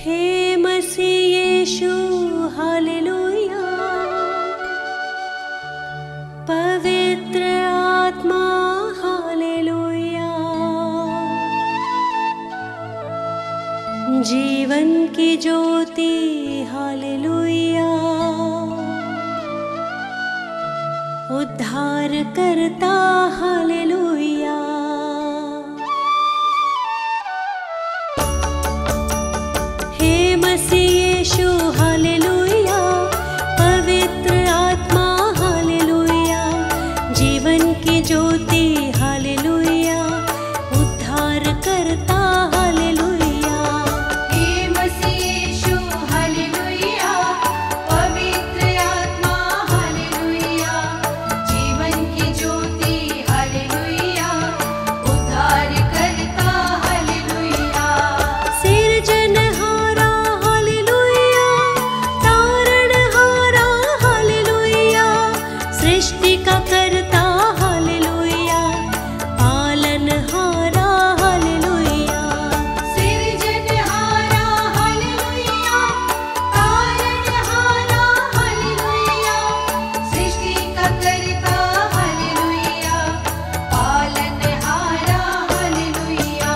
हे मसीह यीशु हालेलुया। पवित्र आत्मा हालेलुया। जीवन की ज्योति हालेलुया। उद्धार करता हालेलुया। हे मसीह यीशु हालेलुया। पवित्र आत्मा हालेलुया। जीवन की ज्योति हालेलुया। उद्धार करता हालेलुया। हे मसीह यीशु हालेलुया। पवित्र आत्मा हालेलुया। जीवन की ज्योति हालेलुया। उद्धार करता हालेलुया। सिरजनहारा हालेलुया। तारणहारा हालेलुया। सृष्टि का करता हालेलुया। पालनहारा हालेलुया। सिरजनहारा हालेलुया। तारणहारा हालेलुया। सृष्टि का करता हालेलुया। पालनहारा हालेलुया।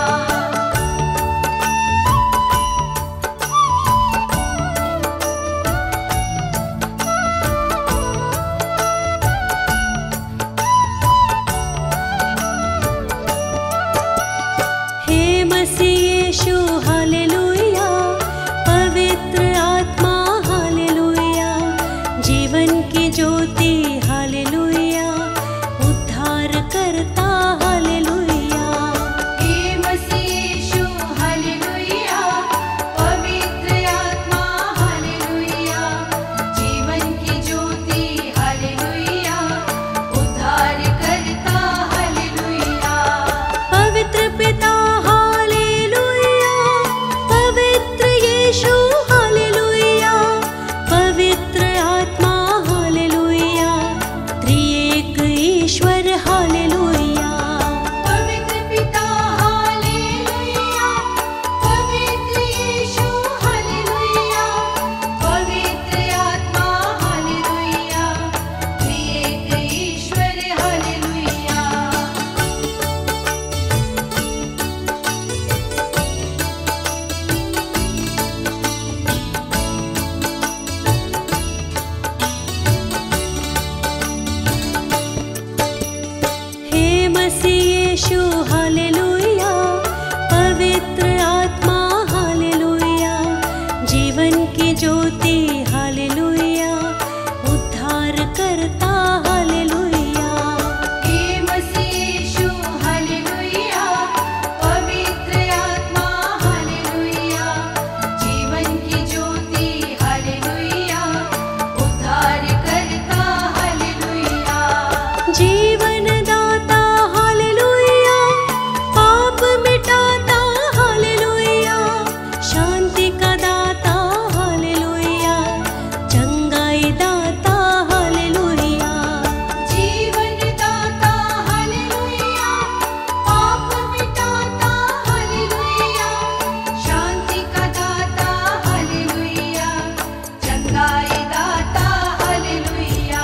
हे मसीह यीशु हालेलुया। पवित्र आत्मा हालेलुया। जीवन की ज्योति हालेलुया। उद्धार करता हालेलुया। हे मसीह यीशु हालेलुया। पवित्र आत्मा हालेलुया। जीवन की ज्योति हालेलुया। उद्धार करता हालेलुया। पवित्र पिता हालेलुया। पवित्र यीशु हालेलुया। पवित्र आत्मा हालेलुया। त्रिएक ईश्वर हालेलुया। पवित्र पिता हालेलुया। पवित्र यीशु हालेलुया। पवित्र आत्मा हालेलुया। त्रिएक ईश्वर हालेलुया। हे मसीह यीशु हालेलुया। पवित्र आत्मा हालेलुया। जीवन की ज्योति हालेलुया। उद्धार करता हालेलुया। हे मसीह यीशु हालेलुया। पवित्र आत्मा हालेलुया। जीवन की ज्योति हालेलुया। उद्धार करता हालेलुया। जीवन दाता हालेलुया। पाप मिटाता हालेलुया। शांति का दाता हालेलुया। चंगाई दाता हालेलुया। जीवन दाता हालेलुया। पाप मिटाता हालेलुया। शांति का दाता हालेलुया। चंगाई दाता हालेलुया।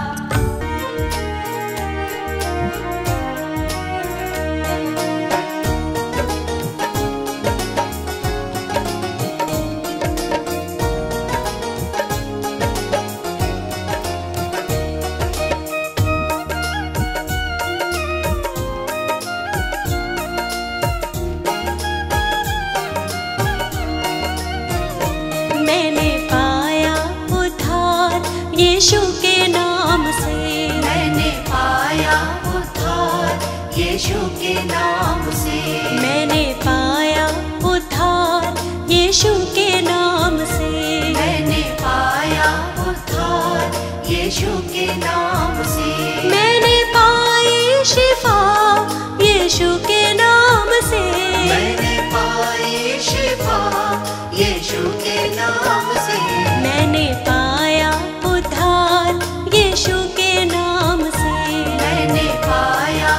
मैंने पाया उद्धार यीशु के नाम से। मैंने पाया उद्धार यीशु के नाम से। मैंने पाया उद्धार यीशु के नाम से। मैंने पाया उद्धार यीशु के नाम से। मैंने पाई शिफा यीशु के नाम से। मैंने पाई शिफा यीशु के नाम से। मैंने पाया उद्धार यीशु के नाम से। मैंने पाया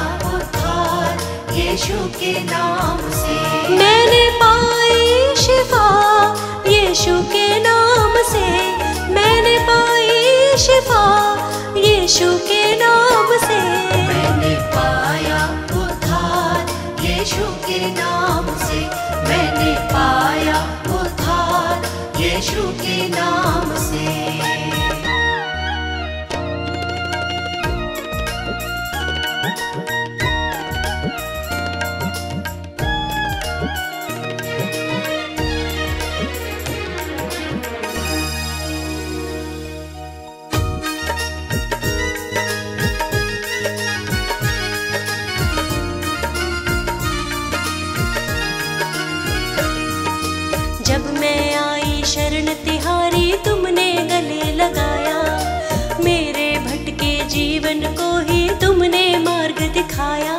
उद्धार यीशु के नाम से। मैंने पाई शिफा यीशु के नाम से। जब मैं आई शरण तिहारी तुमने गले लगाया, मेरे भटके जीवन को ही तुमने मार्ग दिखाया।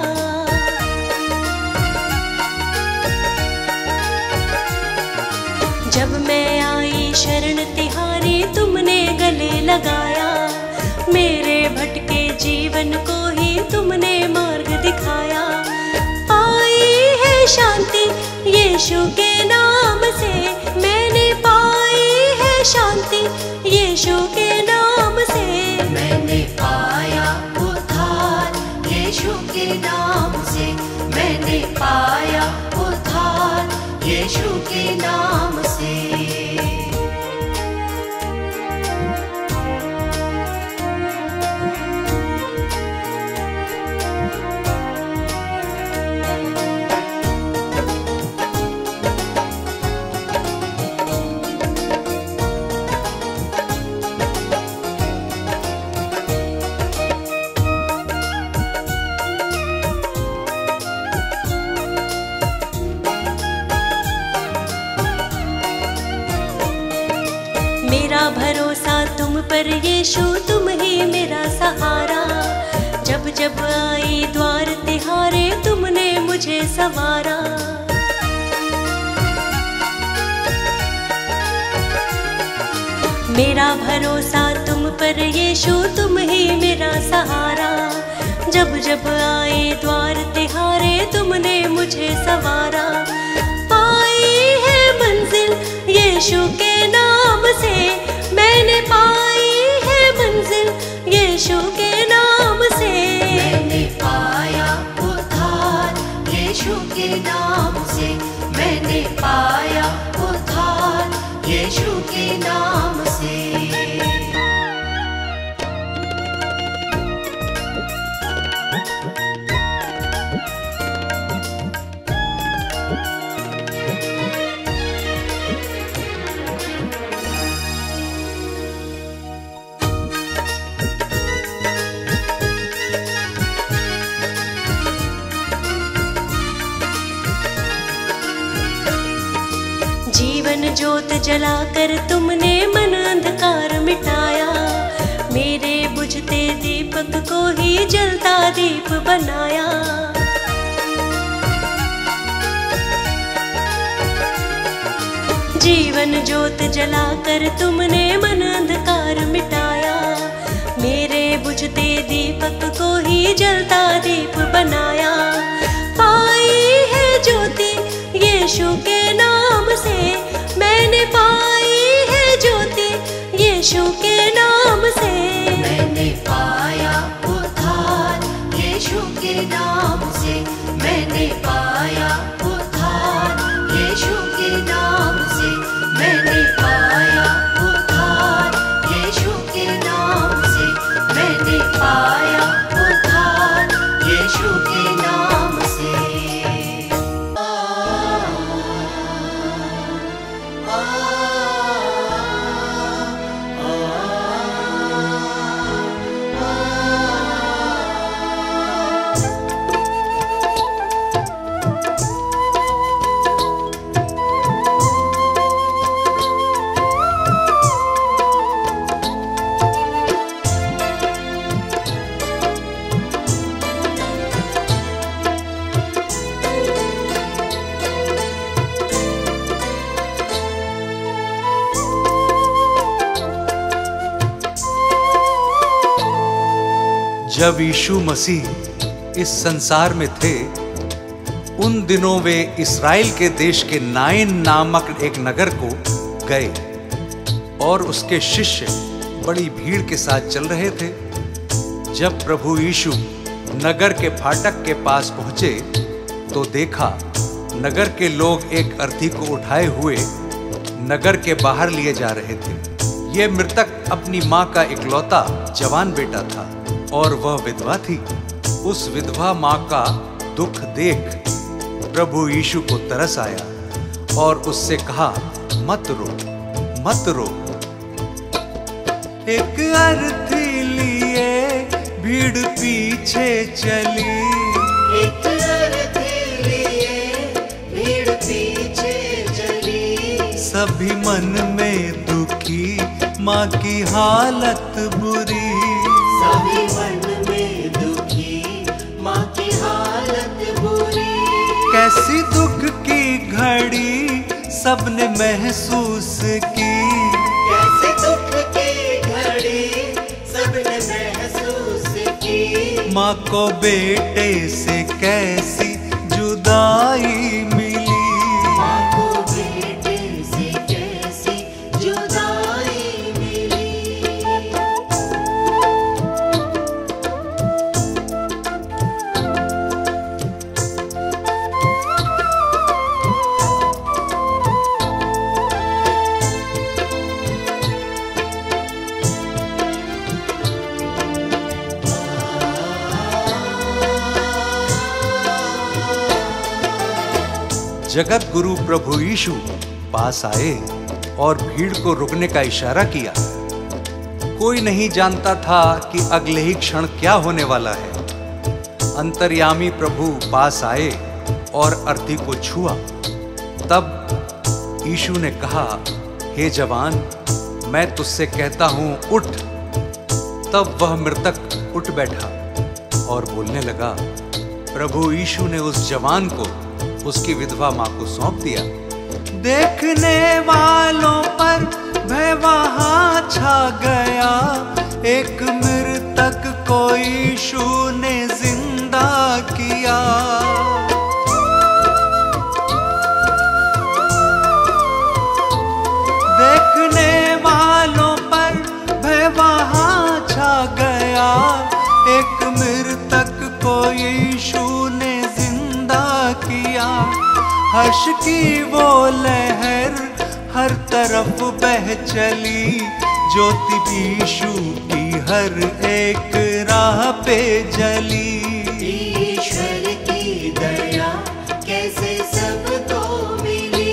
जब मैं आई शरण तिहारी तुमने गले लगाया, मेरे भटके जीवन को ही तुमने मार्ग दिखाया। पाई है शांति यीशु के नाम से, मैंने पाई है शांति यीशु के नाम से। मैंने पाया उद्धार यीशु के नाम से, मैंने पाया उद्धार यीशु के नाम से। मेरा भरोसा तुम पर यीशु, तुम ही मेरा सहारा। जब जब आई द्वार तिहारे तुमने मुझे संवारा। मेरा भरोसा तुम पर यीशु, तुम ही मेरा सहारा। जब जब आई द्वार तिहारे तुमने मुझे संवारा। पाई है मंजिल यीशु के नाम से, मैंने पाई है मंजिल यीशु के नाम से। मैंने पाया उद्धार यीशु के नाम से, मैंने पाया उद्धार यीशु के नाम से। जीवन ज्योत जलाकर तुमने मन अंधकार मिटाया, मेरे बुझते दीपक को ही जलता दीप बनाया। जीवन ज्योत जलाकर तुमने मन अंधकार मिटाया, मेरे बुझते दीपक को ही जलता दीप बनाया। पाई है ज्योति यीशु के नाम से, मैंने पाई है ज्योति यीशु के नाम से। मैंने पाया उद्धार यीशु के नाम से, मैंने पाया उद्धार यीशु के नाम से, मैंने पाया उद्धार यीशु के नाम से, मैंने पाया उद्धार यीशु के नाम से। जब यीशु मसीह इस संसार में थे, उन दिनों वे इस्राएल के देश के नाइन नामक एक नगर को गए और उसके शिष्य बड़ी भीड़ के साथ चल रहे थे। जब प्रभु यीशु नगर के फाटक के पास पहुंचे तो देखा नगर के लोग एक अर्थी को उठाए हुए नगर के बाहर लिए जा रहे थे। ये मृतक अपनी माँ का इकलौता जवान बेटा था और वह विधवा थी। उस विधवा माँ का दुख देख प्रभु यीशु को तरस आया और उससे कहा, मत रो, मत रो। एक अर्थी लिए भीड़ पीछे चली, एक अर्थी लिए भीड़ पीछे चली। सभी मन में दुखी, माँ की हालत बुरी। सभी मन में दुखी, माँ की हालत बुरी। कैसी दुख की घड़ी सबने महसूस की। कैसे दुख की घड़ी सबने महसूस की। माँ को बेटे से कैसी जुदाई मिली। माँ को बेटे से कैसी जुदाई मिली। जगत गुरु प्रभु यीशु पास आए और भीड़ को रुकने का इशारा किया। कोई नहीं जानता था कि अगले ही क्षण क्या होने वाला है। अंतर्यामी प्रभु पास आए और अर्थी को छुआ। तब यीशु ने कहा, हे जवान, मैं तुझसे कहता हूं, उठ। तब वह मृतक उठ बैठा और बोलने लगा। प्रभु यीशु ने उस जवान को उसकी विधवा माँ को सौंप दिया। देखने वालों पर भय वहां छा गया। एक मृतक को यीशु ने जिंदा किया। देखने वालों पर भय वहां छा गया। एक मृतक को यीशु ने जिंदा किया। हर्ष की वो लहर हर तरफ बह चली। ज्योति यीशु की हर एक राह पे जली। ईश्वर की दया कैसे सबको मिली।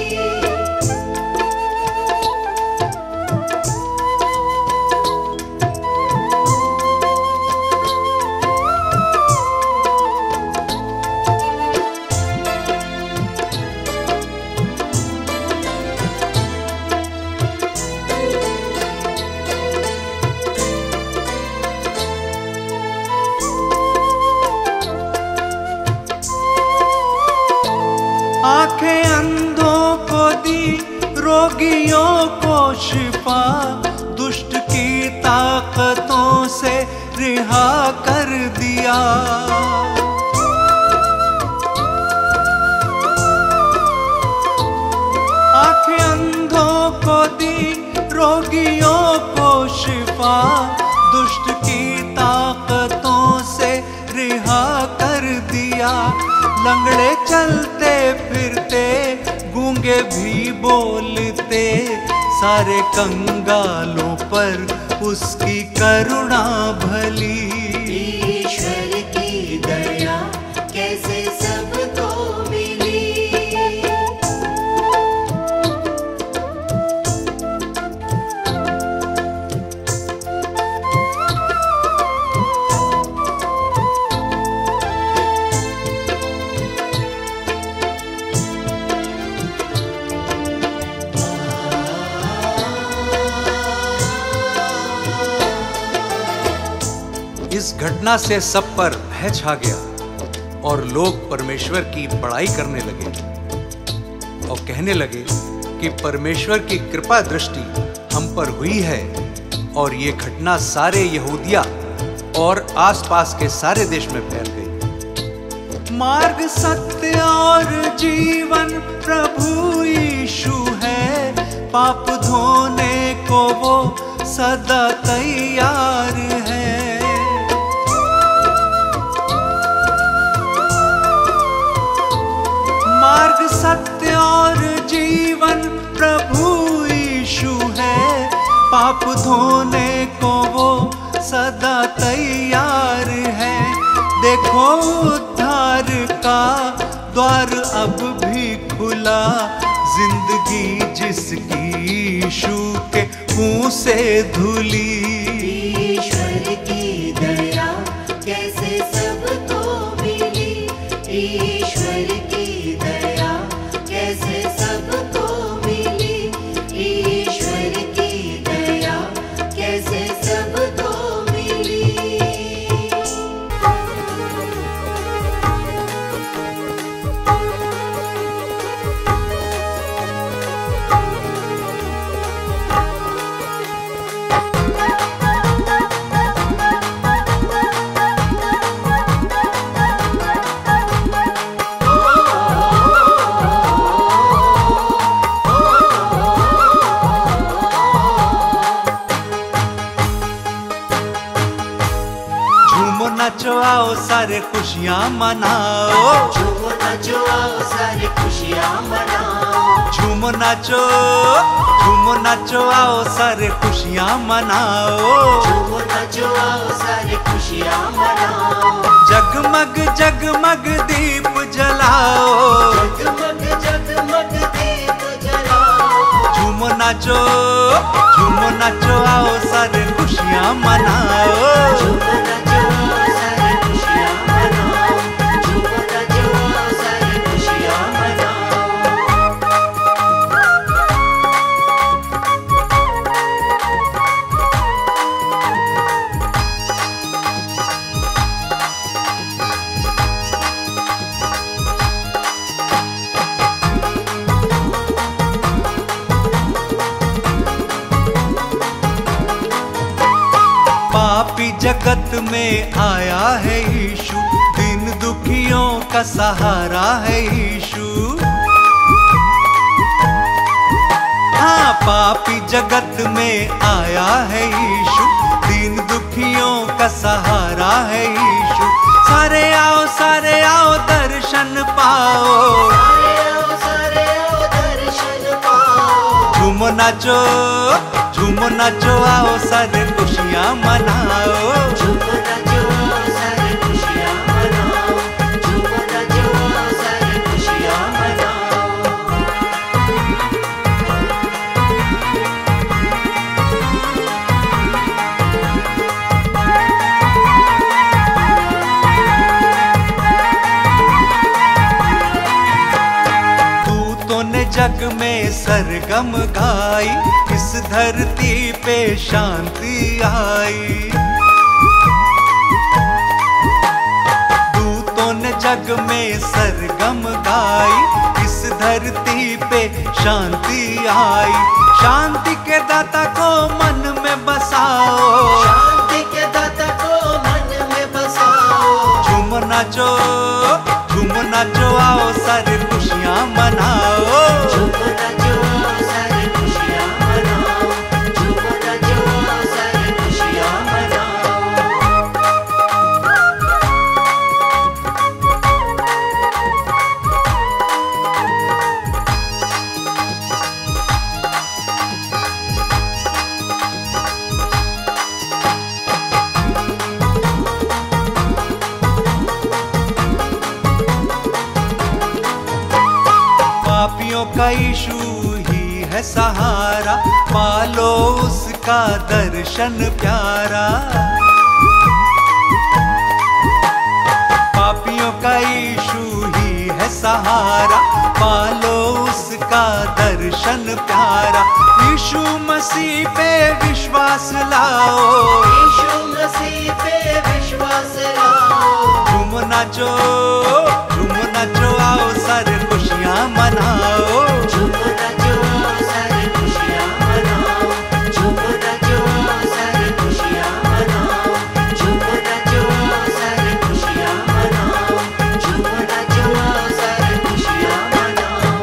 आंखें अंधों को दी, रोगियों को शिफा। दुष्ट की ताकतों से रिहा कर दिया। आंखें अंधों को दी, रोगियों को शिफा। दुष्ट की ताकतों से रिहा कर दिया। लंगड़े चलते फिरते, गूंगे भी बोलते। सारे कंगालों पर उसकी करुणा भली। ईश्वर की दया कैसे सबको मिली। इस घटना से सब पर भय छा गया और लोग परमेश्वर की बड़ाई करने लगे और कहने लगे कि परमेश्वर की कृपा दृष्टि हम पर हुई है। और ये घटना सारे यहूदिया और आसपास के सारे देश में फैल गई। मार्ग, सत्य और जीवन प्रभु यीशु है। पाप धोने को वो सदा तैयार है। मार्ग, सत्य और जीवन प्रभु यीशु है, पाप धोने को वो सदा तैयार है। देखो उद्धार का द्वार अब भी खुला, जिंदगी जिसकी यीशु के मुंह से धुली। ईश्वर की दया कैसे सबको मिली, ईश्वर की दया कैसे सबको मिली, ईश्वर की दया कैसे सबको मिली। नाचो आओ सारे खुशियाँ मनाओ, झूमो नाचो आओ सारे खुशियाँ मनाओ, झूमो नाचो आओ सारे खुशियाँ मनाओ, झूमो नाचो आओ सारे खुशियाँ मनाओ। जगमग जगमग दीप जलाओ, जगमग जगमग दीप जलाओ, झूमो नाचो आओ सारे खुशियाँ मनाओ। झूमो नाचो आओ सारे खुशियाँ मनाओ, झूमो नाचो आओ सारे खुशियाँ मनाओ। पापी जगत में आया है यीशु, दीन दुखियों का सहारा है यीशु। हाँ, पापी जगत में आया है यीशु, दीन दुखियों का सहारा है यीशु। सारे आओ दर्शन पाओ, सारे आओ दर्शन पाओ। झूमो नाचो आओ सारे खुशियाँ मनाओ। झूमो नाचो आओ सारे खुशियाँ मनाओ, झूमो नाचो आओ सारे खुशियाँ मनाओ। दूतों ने जग में सरगम गाई, इस धरती पे शांति आई। दूतों ने जग में सरगम गाई, इस धरती पे शांति आई। शांति के दाता को मन में बसाओ, शांति के दाता को मन में बसाओ। झूम नाचो आओ सारे खुशियाँ मनाओ। झूमो नाचो आओ सारे खुशियाँ मनाओ, झूमो नाचो आओ सारे खुशियाँ मनाओ। पापियों का यीशु ही है सहारा, पालो उसका दर्शन प्यारा। पापियों का यीशु ही है सहारा, पालो उसका दर्शन प्यारा। यीशु मसीह पे विश्वास लाओ, यीशु मसीह पे विश्वास लाओ। झूम नाचो आओ सारे खुशियाँ मनाओ। झूमो नाचो आओ सारे खुशियाँ मनाओ, झूमो नाचो आओ सारे खुशियाँ मनाओ, झूमो नाचो आओ सारे खुशियाँ मनाओ, झूमो नाचो आओ सारे खुशियाँ मनाओ।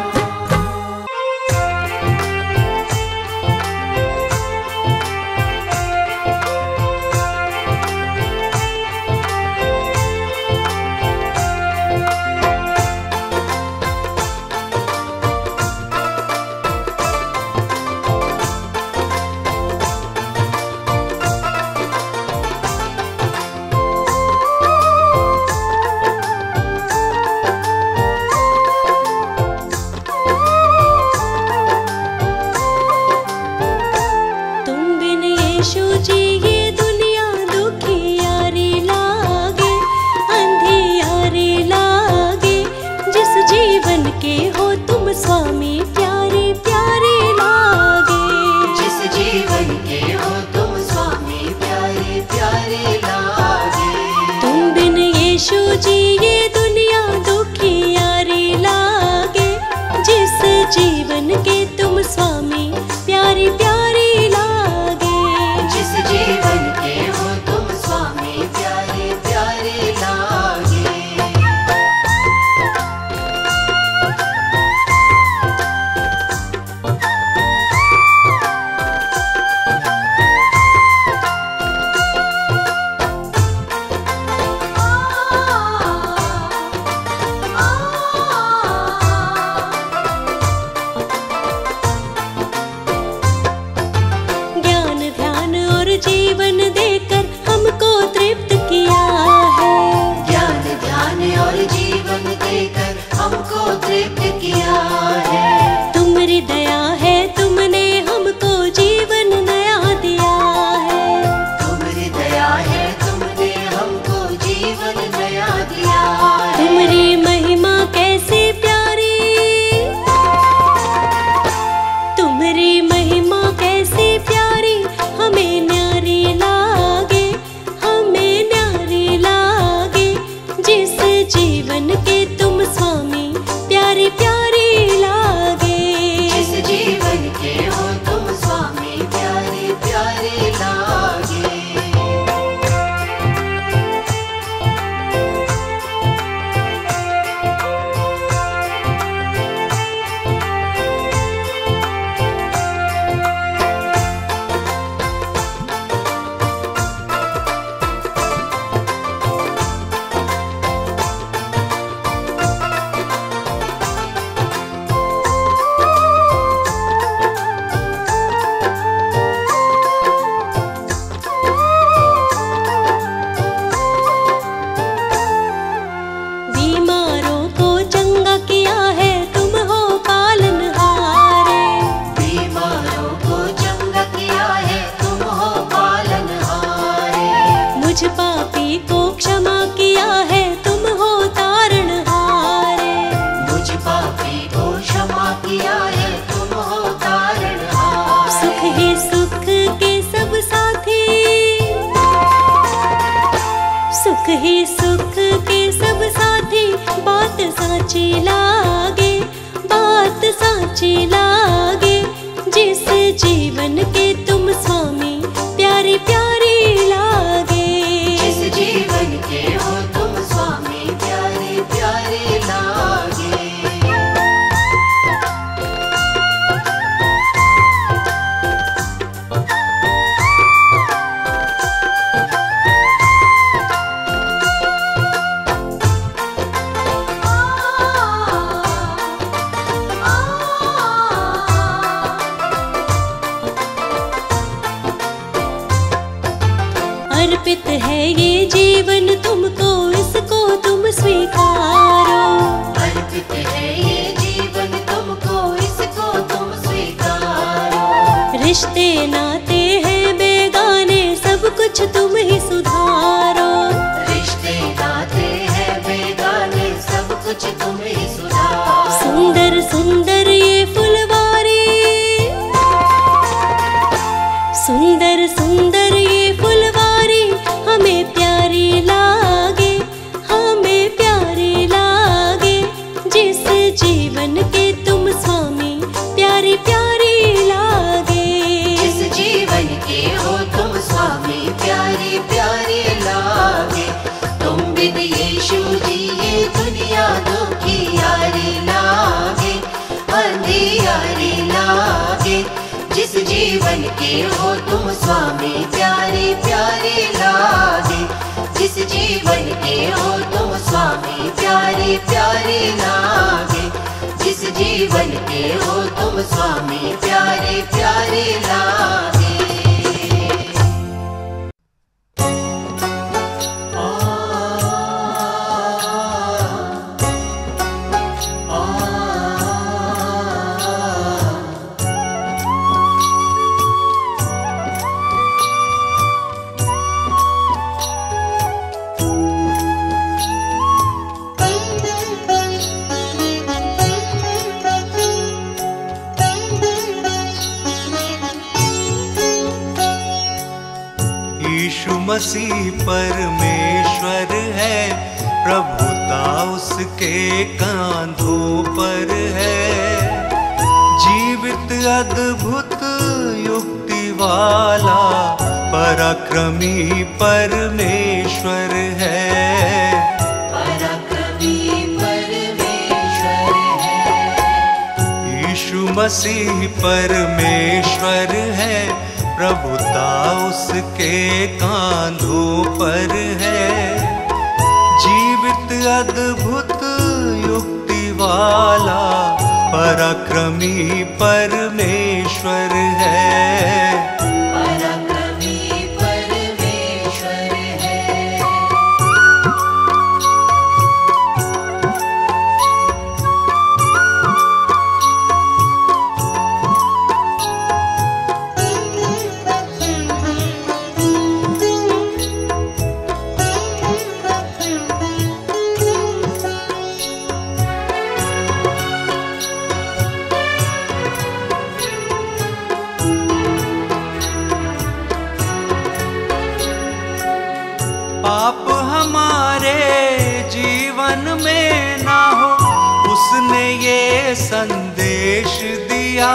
क्षमा किया है तुम हो तारणहारे। मुझ पापी को क्षमा किया है तुम हो तारणहारे। सुख ही सुख के सब साथी, सुख ही सुख के सब साथी, बात साची लागे, बात साची लागे। जिस जीवन के तुम स्वामी प्यारी प्यारी लागे। जिस जीवन के हो तुम स्वामी प्यारे प्यारे लागे। अर्पित है ये जीवन तुमको, इसको तुम स्वीकारो। अर्पित है ये जीवन तुमको, इसको तुम स्वीकारो। रिश्ते नाते हैं बेगाने, सब कुछ तुम ही सुधारो। रिश्ते नाते हैं बेगाने, सब कुछ तुम ही सुधारो। सुंदर सुंदर ये फुलवारी, सुंदर सुंदर ये फुलवारी, हमें प्यारी लागे, हमें प्यारी लागे। जिस जीवन के तुम स्वामी प्यारी प्यारी लागे। जिस जीवन के हो तुम स्वामी प्यारी प्यारी लागे। तुम बिन यीशु जी ये दुनिया दुखी यारी लागे, अंधियारी लागे। जिस जीवन के हो तुम स्वामी प्यारी प्यारी लागे। जिस जीवन के हो तुम स्वामी प्यारी प्यारी लागे। जिस जीवन के हो तुम स्वामी प्यारी प्यारी लागे। यीशु मसीह परमेश्वर है, प्रभुता उसके कांधों पर है। जीवित अद्भुत युक्ति वाला पराक्रमी परमेश्वर है। पराक्रमी परमेश्वर है। यीशु मसीह परमेश्वर है, प्रभुता उसके कांधों पर है। जीवित अद्भुत युक्ति वाला पराक्रमी परमेश्वर है। पराक्रमी परमेश्वर है। पाप हमारे जीवन में ना हो, उसने ये संदेश दिया।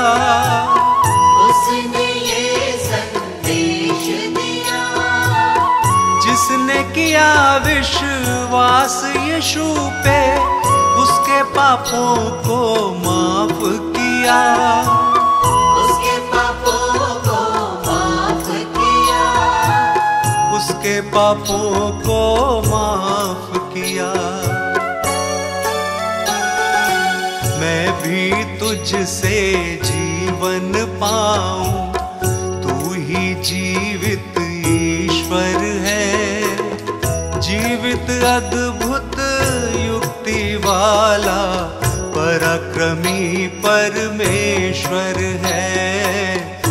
उसने ये संदेश दिया। जिसने किया विश्वास यीशु पे, उसके पापों को माफ किया। उसके पापों को माफ किया। उसके पापों को माफ किया। मैं भी तुझसे जीवन पाऊं, तू ही जीवित ईश्वर है। जीवित अद्भुत युक्ति वाला पराक्रमी परमेश्वर है।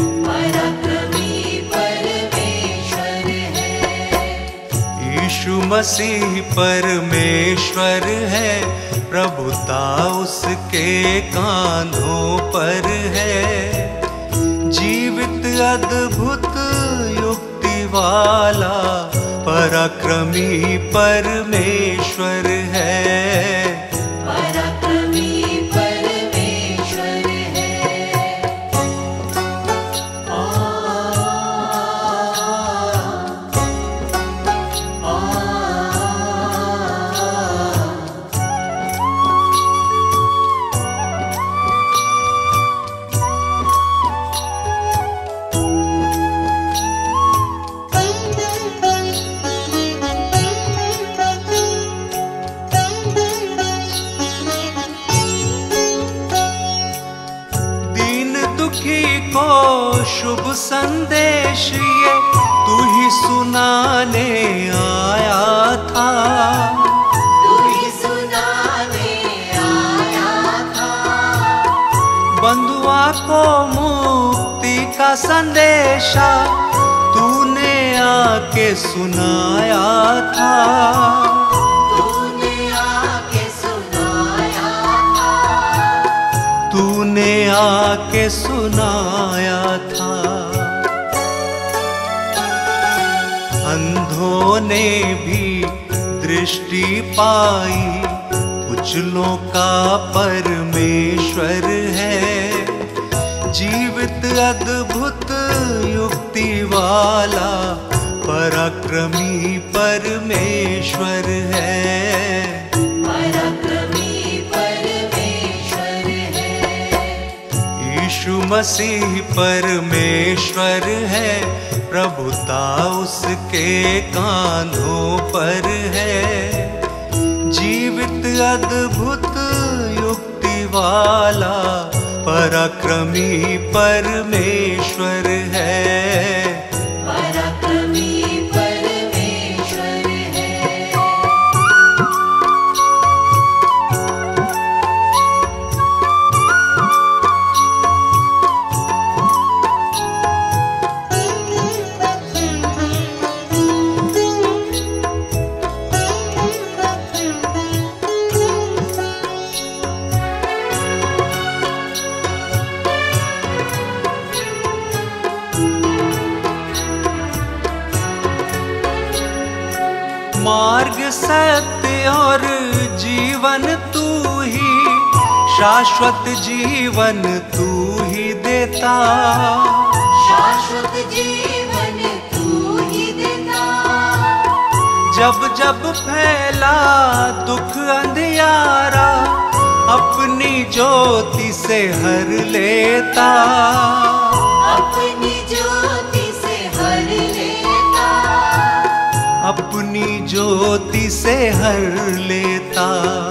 पराक्रमी परमेश्वर है। यीशु मसीह परमेश्वर है, प्रभुता उसके कांधों पर है। जीवित अद्भुत युक्ति वाला पराक्रमी परमेश्वर है। पराक्रमी परमेश्वर है। शुभ संदेश ये तू ही सुनाने आया था, तू ही सुनाने आया था। बंधुआ को मुक्ति का संदेशा तूने आके सुनाया था, तूने आके सुनाया था, तूने आके सुनाया था। अंधों ने भी दृष्टि पाई, कुचलों का परमेश्वर है। जीवित अद्भुत युक्ति वाला पराक्रमी परमेश्वर है। पराक्रमी परमेश्वर है। यीशु मसीह परमेश्वर है, प्रभुता उसके कांधों पर है। जीवित अद्भुत युक्ति वाला पराक्रमी परमेश्वर है। पराक्रमी परमेश्वर है। मार्ग सत्य और जीवन तू ही, शाश्वत जीवन तू ही देता। शाश्वत जीवन तू ही देता। जब जब फैला दुख अंधियारा, अपनी ज्योति से हर लेता, अपनी ज्योति से हर लेता, अपनी ज्योति से हर लेता।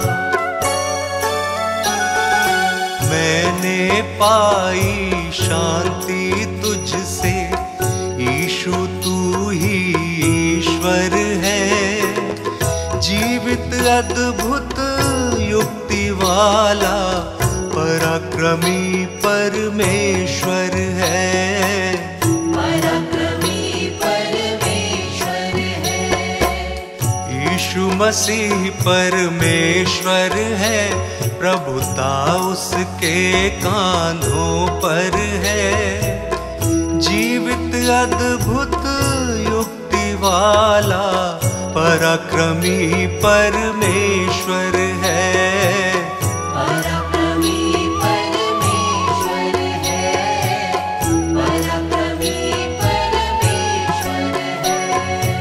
मैंने पाई शांति तुझसे, यीशु तू ही ईश्वर है। जीवित अद्भुत युक्ति वाला पराक्रमी परमेश्वर है। पराक्रमी परमेश्वर है। यीशु मसीह परमेश्वर है, प्रभुता उसके कांधों पर है। जीवित अद्भुत युक्ति वाला पराक्रमी परमेश्वर है। पराक्रमी परमेश्वर है। पराक्रमी परमेश्वर है।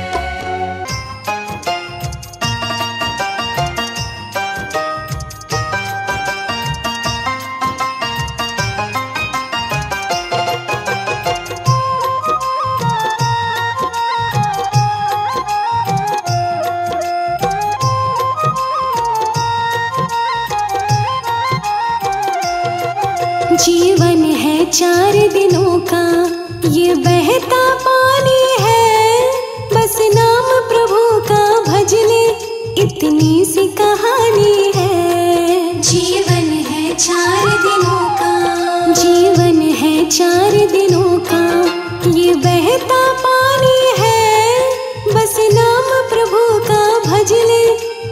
जीवन है 4 दिनों का, ये बहता पानी है। बस नाम प्रभु का भज ले, इतनी सी कहानी है। जीवन है 4 दिनों का, जीवन है 4 दिनों का, ये बहता पानी है। बस नाम प्रभु का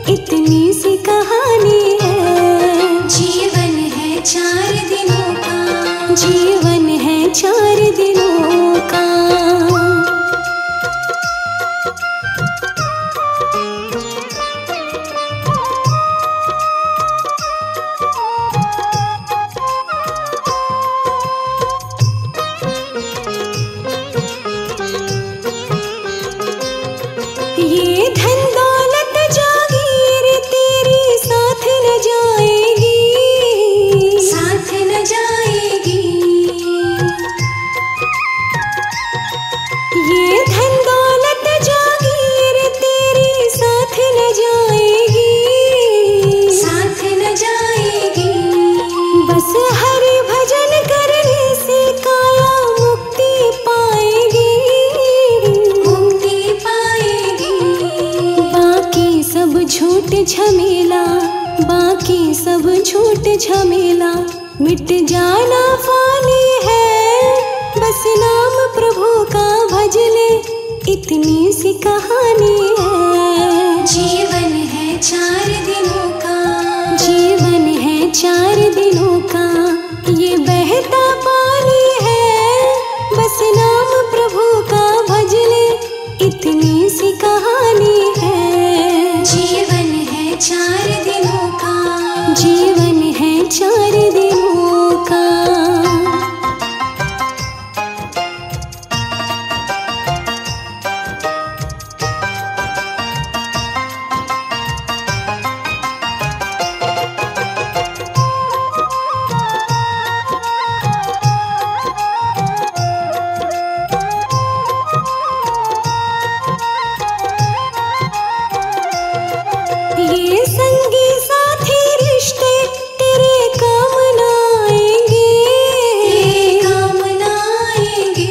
इतनी सी कहानी है। जीवन है 4 दिनों का, जीवन है 4 दिनों का। ये धन दौलत जागीर तेरी साथ न जाएगी, साथ न जाएगी। ये धन दौलत जागीर तेरी साथ न जाएगी, साथ न जाएगी। बस हरि भजन करने से काया मुक्ति पाएगी, मुक्ति पाएगी। बाकी सब झूठ झमेला, बाकी सब झूठ झमेला मिट जाना फानी है। बस नाम प्रभु का भज ले, इतनी सी कहानी है। जीवन है 4 दिनों का, जीवन है 4 दिनों का। ये बहता पानी है, बस नाम प्रभु का भज ले, इतनी सी कहानी है। जीवन है 4 दिनों का, जीवन है 4 दिनों का। ये संगी साथी रिश्ते तेरे काम न आएंगे, तेरे काम न आएंगे।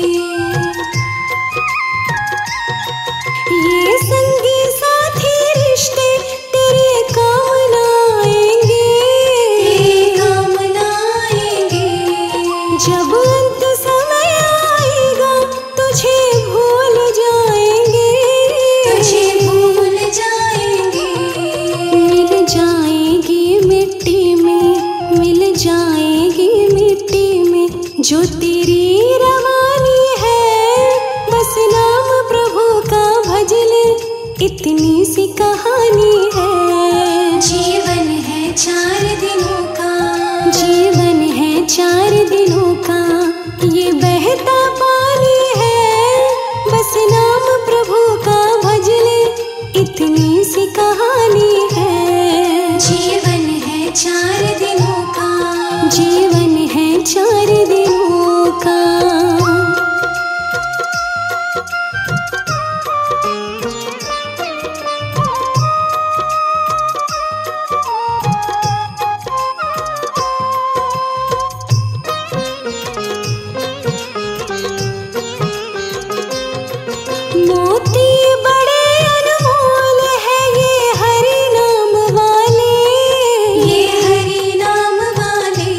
ये संगी साथी रिश्ते तेरे काम न आएंगे, तेरे काम न आएंगे। जब अंत समय आएगा तुझे भूल जाएंगे, तुझे भूल जाएंगे। मिल जाएगी मिट्टी में, मिल जाएगी मिट्टी में जो तेरी रवानी है। बस नाम प्रभु का भज ले, इतनी सी कहानी है। जीवन है 4 दिनों का, जीवन है 4 दिनों का। ये बहता पानी है, बस नाम प्रभु का भज ले, इतनी सी कहानी है। जीवन है 4 दिनों का, जीवन है 4 दिनों का। मोती बड़े अनमोल है ये हरि नाम वाले, ये हरि नाम वाले।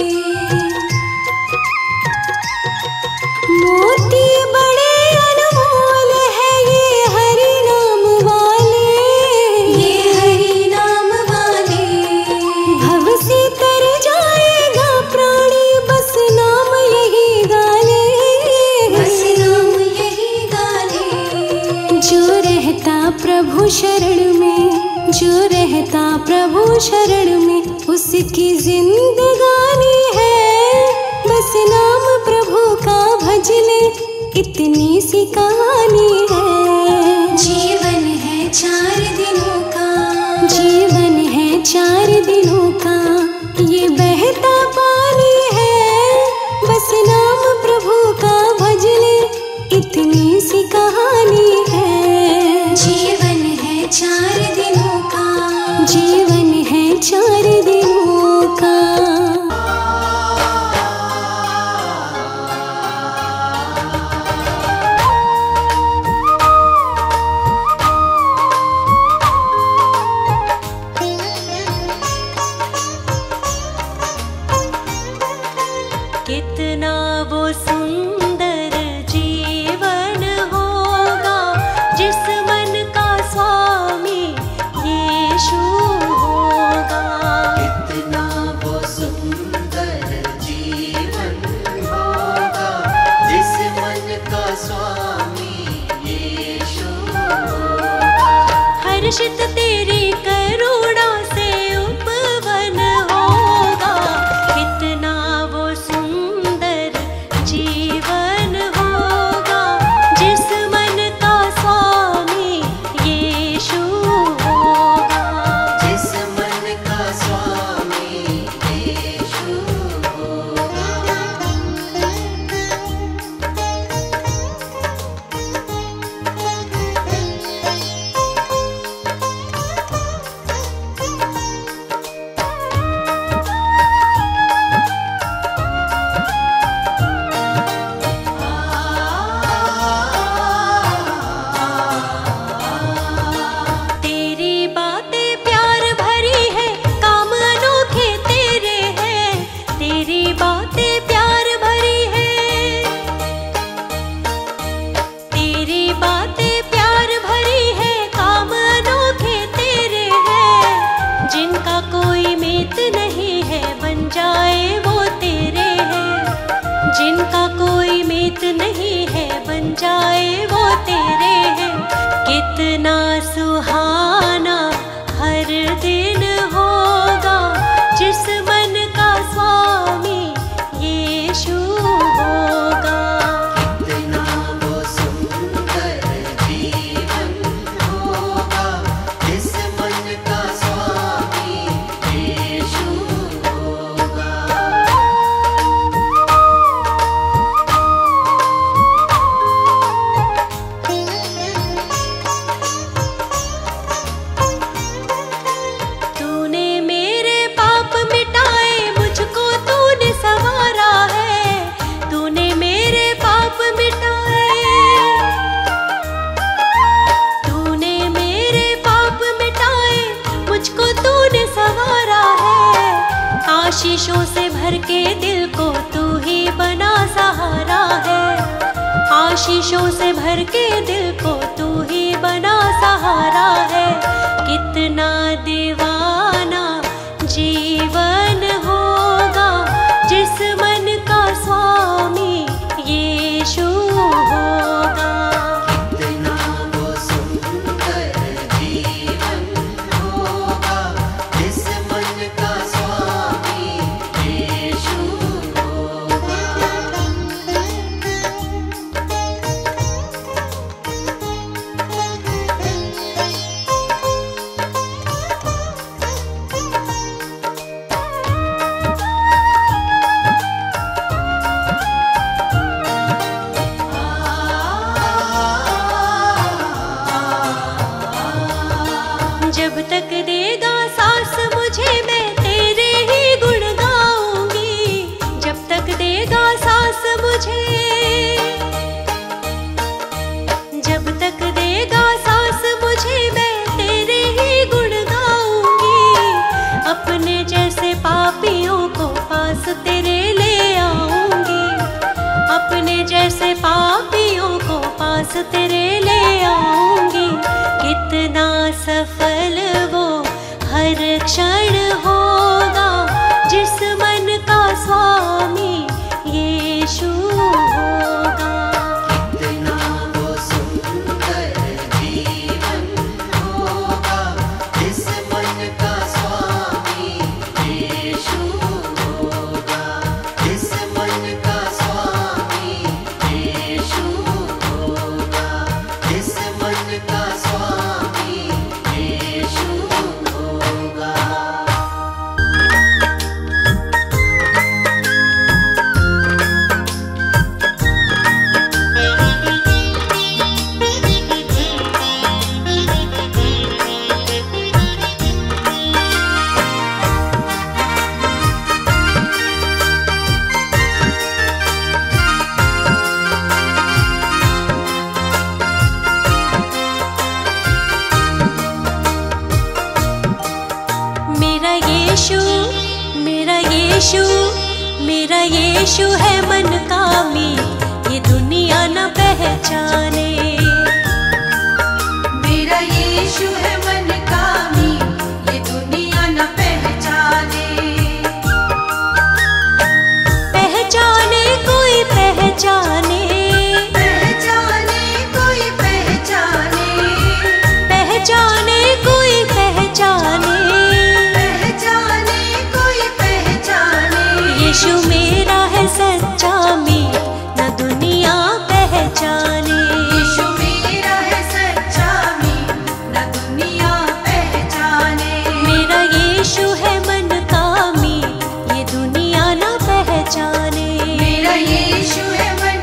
मोती बड़े अनमोल है ये हरि नाम वाले, ये हरि नाम वाले। भव से तर जाएगा प्राणी बस नाम यही गाले, बस नाम यही गाले। जो रहता प्रभु शरण में, जो रहता प्रभु शरण में उसकी जिंदगानी है। बस नाम प्रभु का भज ले, इतनी सी कहानी है। जीवन है 4 दिनों का, जीवन है 4 दिनों का। ये बहता पानी है, बस नाम प्रभु का भज ले, इतनी सी कहानी है। जीवन है 4 दिनों का, जीवन है 4 दिनों का। कोई मीत नहीं है, बन जाए वो तेरे हैं। कितना सुहाना हर दिन होगा, जिस मन का स्वामी यीशु होगा। कितना वो सुंदर जीवन होगा, जिस मन का स्वामी यीशु होगा। तूने मेरे पाप मिटाए, मुझको तूने संवारा है। तूने मेरे पाप मिटाए, तूने मेरे पाप मिटाए, मुझको तूने संवारा है। आशीषों से भर के दिल को तू ही बना सहारा है। आशीषों से भर के दिल को तू ही बना सहारा है। कितना दीवाना जीवन होगा, जिस मन का स्वामी यीशु होगा। कितना वो सुंदर जीवन होगा, जिस मन का स्वामी यीशु होगा। जब तक देगा सांस मुझे, मैं तेरे ही गुण गाऊंगी। जब तक देगा सांस मुझे, जब तक देगा सांस मुझे, मैं तेरे ही गुण गाऊंगी। अपने जैसे पापियों को पास तेरे ले आऊंगी। अपने जैसे पापियों को पास तेरे ले आऊंगी। कितना सफल वो हर क्षण होगा, जिस मन का स्वामी यीशु होगा। कितना वो सुंदर जीवन होगा, जिस मन का स्वामी यीशु होगा। जिस मन का स्वामी यीशु होगा। जिस मन का स्वामी यीशु होगा। मेरा यीशु, मेरा यीशु, मेरा यीशु है मन का मीत, ये दुनिया न पहचाने। मेरा यीशु है मन का मीत, ये दुनिया न पहचाने। पहचाने कोई पहचाने, पहचाने कोई पहचाने। पहचाने कोई पहचाने। पहचाने कोई पहचाने। यीशु मेरा है सच्चा मीत, न दुनिया पहचाने। यीशु मेरा है सच्चा मीत, न दुनिया पहचाने। मेरा यीशु है मन का मीत, ये दुनिया न पहचाने। मेरा यीशु है मन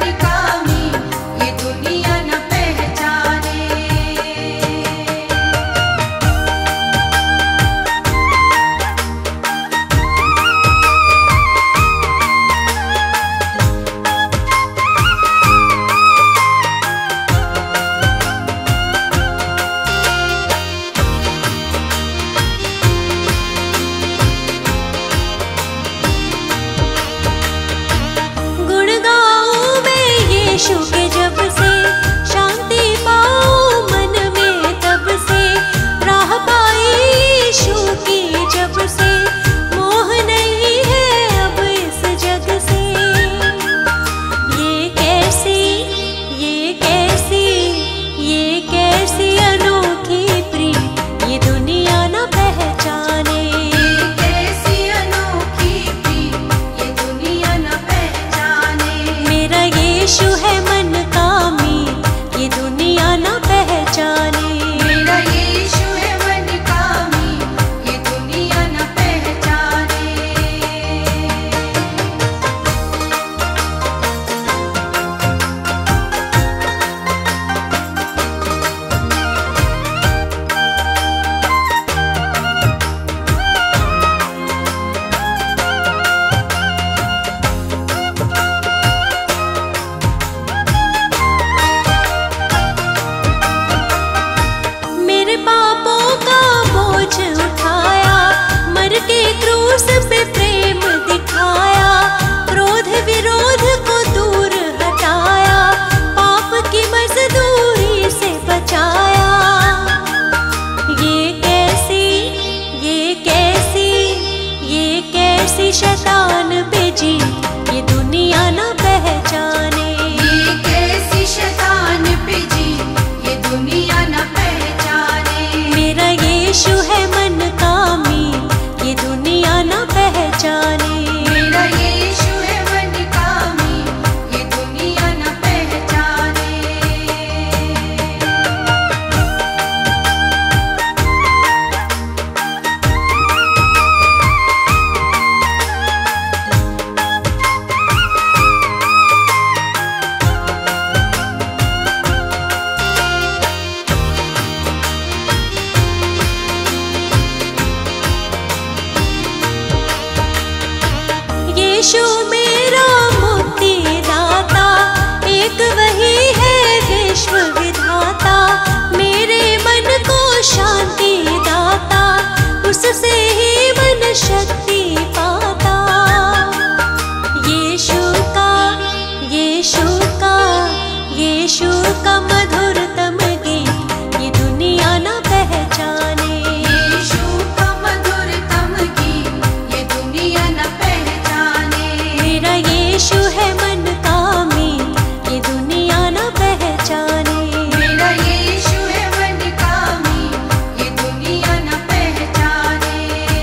यीशु का मधुरतम गीत ये दुनिया न पहचाने। यीशु का मधुरतम गीत ये दुनिया न पहचाने। मेरा यीशु है मन का मीत ये दुनिया न पहचाने। मेरा यीशु है मन का मीत ये दुनिया न पहचाने।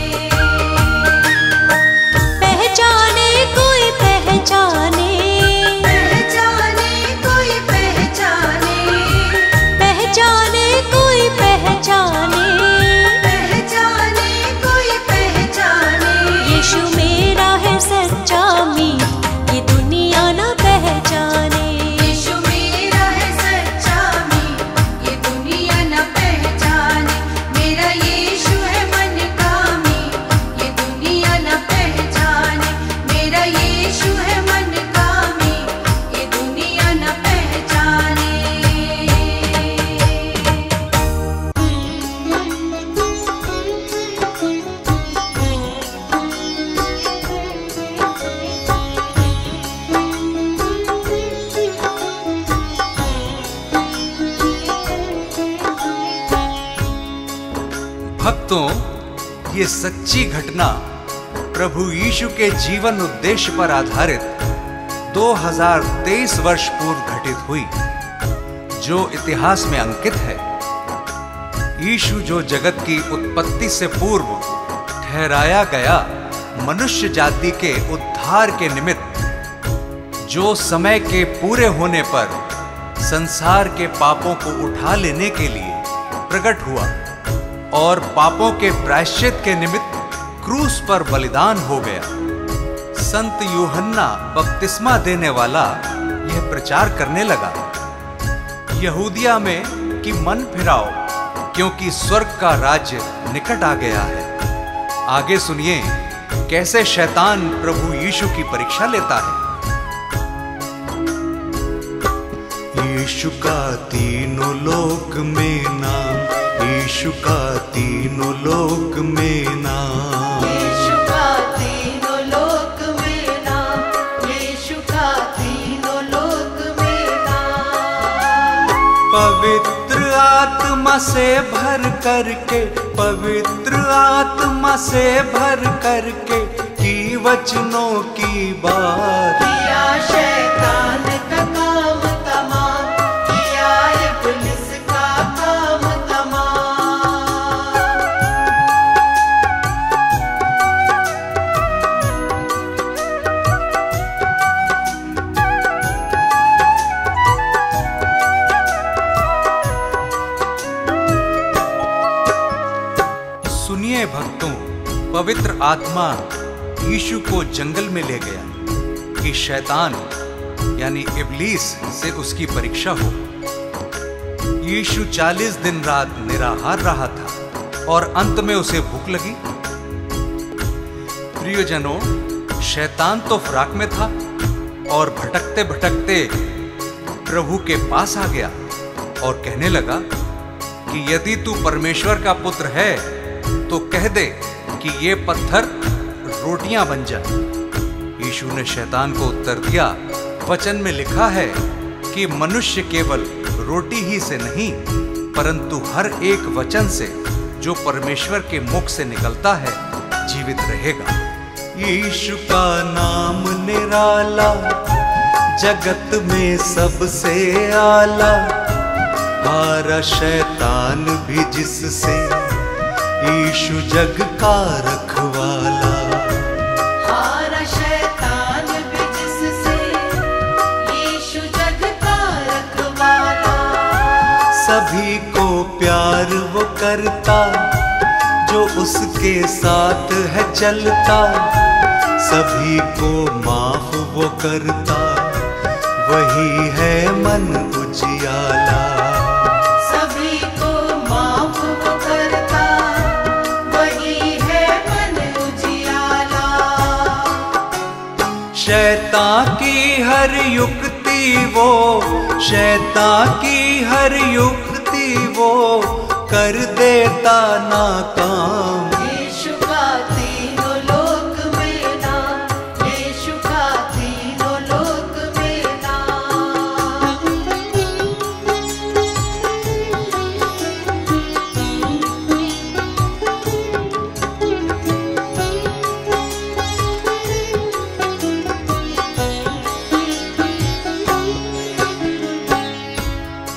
पहचाने कोई पहचाने, पहचाने कोई पहचाने। पहचाने कोई पहचाने। पहचाने कोई पहचाने। यीशु मेरा है सच्चा मीत ये दुनिया न पहचाने। यीशु मेरा है सच्चा मीत ये दुनिया न पहचाने। मेरा यीशु है मन का मीत ये दुनिया न पहचाने। मेरा यीशु है मन का मीत ये दुनिया न पहचाने। भक्तों, ये सच्ची घटना प्रभु यीशु के जीवन उद्देश्य पर आधारित 2023 वर्ष पूर्व घटित हुई, जो इतिहास में अंकित है। यीशु जो जगत की उत्पत्ति से पूर्व ठहराया गया मनुष्य जाति के उद्धार के निमित्त, जो समय के पूरे होने पर संसार के पापों को उठा लेने के लिए प्रकट हुआ और पापों के प्रायश्चित के निमित्त क्रूस पर बलिदान हो गया। संत यूहन्ना बपतिस्मा देने वाला यह प्रचार करने लगा, यहूदिया में कि मन फिराओ, क्योंकि स्वर्ग का राज्य निकट आ गया है। आगे सुनिए कैसे शैतान प्रभु यीशु की परीक्षा लेता है। यीशु का तीनों लोक में नाम, यीशु का तीनों लोक में नाम। यीशु का तीनों लोक में नाम। यीशु का तीनों लोक में नाम। पवित्र आत्मा से भर करके, पवित्र आत्मा से भर करके की वचनों की बात। किया शैतान का काम तमाम। किया इब्लिस का काम तमाम। सुनिए भक्तों, पवित्र आत्मा यीशु को जंगल में ले गया कि शैतान यानी इब्लीस से उसकी परीक्षा हो। यीशु 40 दिन रात निराहार रहा था और अंत में उसे भूख लगी। प्रियजनों, शैतान तो फराक में था और भटकते भटकते प्रभु के पास आ गया और कहने लगा कि यदि तू परमेश्वर का पुत्र है तो कह दे कि ये पत्थर रोटियां बन जाए। यीशु ने शैतान को उत्तर दिया, वचन में लिखा है कि मनुष्य केवल रोटी ही से नहीं परंतु हर एक वचन से जो परमेश्वर के मुख से निकलता है जीवित रहेगा। यीशु का नाम निराला, जगत में सबसे आला। हारा शैतान भी जिससे, यीशु जग का रखवाला। हारा शैतान भी जिससे, यीशु जग का रखवाला। सभी को प्यार वो करता, जो उसके साथ है चलता। सभी को माफ वो करता, वही है मन उजियाला। सभी को माफ वो करता, वही है मन उजियाला। शैतान की हर युक्ति वो, शैतान की हर युक्ति वो कर देता नाकाम। यीशु का तीनों लोक में नाम। यीशु का तीनों लोक में नाम।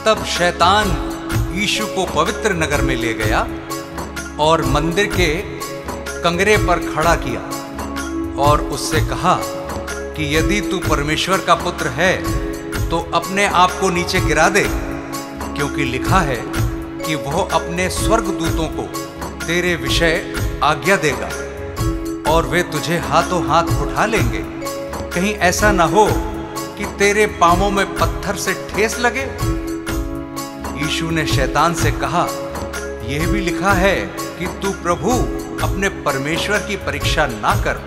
तब शैतान यीशु को पवित्र नगर में ले गया और मंदिर के कंगरे पर खड़ा किया और उससे कहा कि यदि तू परमेश्वर का पुत्र है तो अपने आप को नीचे गिरा दे, क्योंकि लिखा है कि वह अपने स्वर्गदूतों को तेरे विषय आज्ञा देगा और वे तुझे हाथों हाथ उठा लेंगे, कहीं ऐसा ना हो कि तेरे पांवों में पत्थर से ठेस लगे। यीशु ने शैतान से कहा, यह भी लिखा है कि तू प्रभु अपने परमेश्वर की परीक्षा ना कर।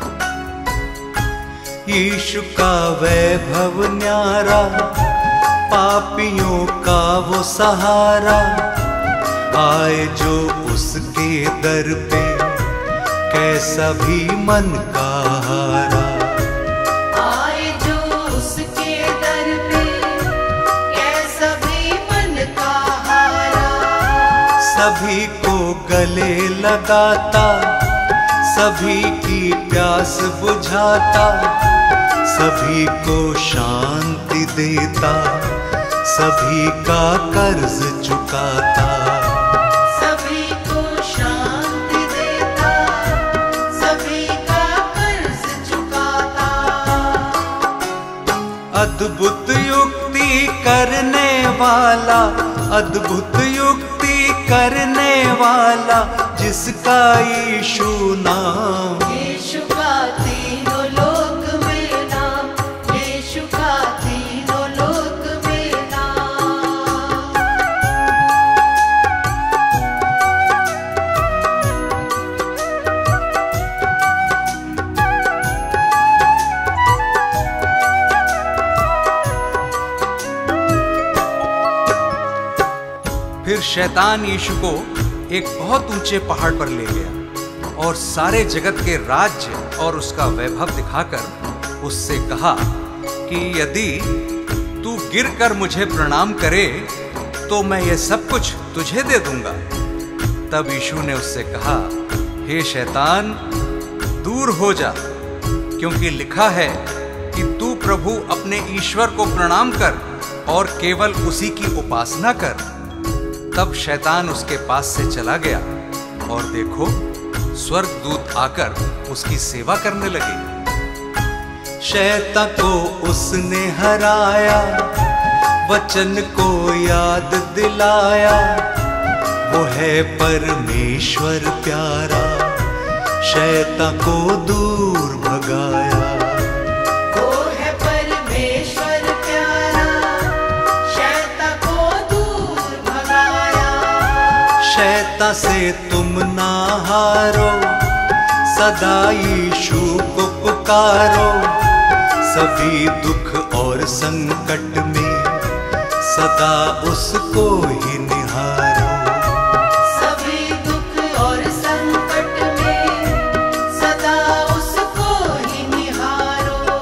यीशु का वैभव न्यारा, पापियों का वो सहारा, आए जो उसके दर पे कैसा भी मन का हारा। आए जो उसके दर पे कैसा भी मन का हारा। सभी को गले लगाता, सभी की प्यास बुझाता, सभी को शांति देता, सभी का कर्ज चुकाता। सभी को शांति देता, सभी का कर्ज चुकाता। अद्भुत युक्ति करने वाला, अद्भुत युक्ति करने वाला, जिसका यीशु नाम। यीशु का तीनों लोक में नाम, यीशु का तीनों लोक में नाम। फिर शैतान यीशु को एक बहुत ऊंचे पहाड़ पर ले गया और सारे जगत के राज्य और उसका वैभव दिखाकर उससे कहा कि यदि तू गिरकर मुझे प्रणाम करे तो मैं यह सब कुछ तुझे दे दूंगा। तब यीशु ने उससे कहा, हे शैतान, दूर हो जा, क्योंकि लिखा है कि तू प्रभु अपने ईश्वर को प्रणाम कर और केवल उसी की उपासना कर। तब शैतान उसके पास से चला गया और देखो, स्वर्गदूत आकर उसकी सेवा करने लगे। शैतान को उसने हराया, वचन को याद दिलाया, वो है परमेश्वर प्यारा, शैतान को दूर भगाया। वो है परमेश्वर प्यारा, शैतान को दूर भगाया। शैतान से तुम ना हारो, सदा यीशु को पुकारो, सभी दुख और संकट में सदा उसको ही निहारो। सभी दुख और संकट में सदा उसको ही निहारो।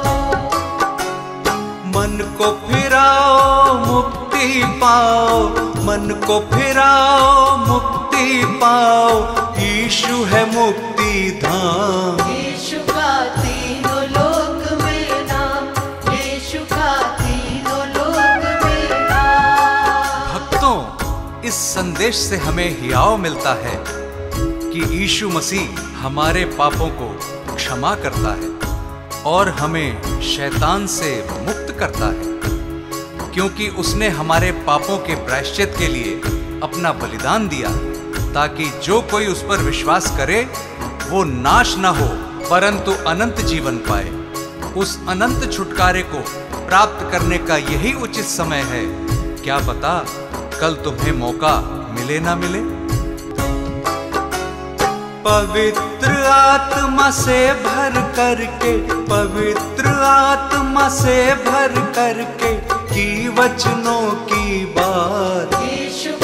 मन को फिराओ मुक्ति पाओ, मन को फिराओ मुक्ति पाओ, यीशु है मुक्ति धाम। यीशु का तीनों लोक में नाम, यीशु का तीनों लोक में नाम। भक्तों, इस संदेश से हमें हियाव मिलता है कि यीशु मसीह हमारे पापों को क्षमा करता है और हमें शैतान से मुक्त करता है, क्योंकि उसने हमारे पापों के प्रायश्चित के लिए अपना बलिदान दिया, ताकि जो कोई उस पर विश्वास करे वो नाश न हो परंतु अनंत जीवन पाए। उस अनंत छुटकारे को प्राप्त करने का यही उचित समय है। क्या पता कल तुम्हें मौका मिले ना मिले। पवित्र आत्मा से भर करके, पवित्र आत्मा से भर करके की वचनों की बात। यीशु